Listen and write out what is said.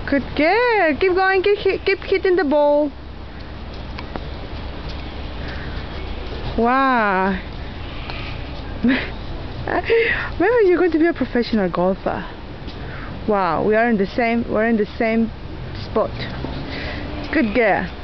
Good girl. Keep going. Keep hitting the ball. Wow. Maybe you're going to be a professional golfer. Wow, we're in the same spot. Good girl.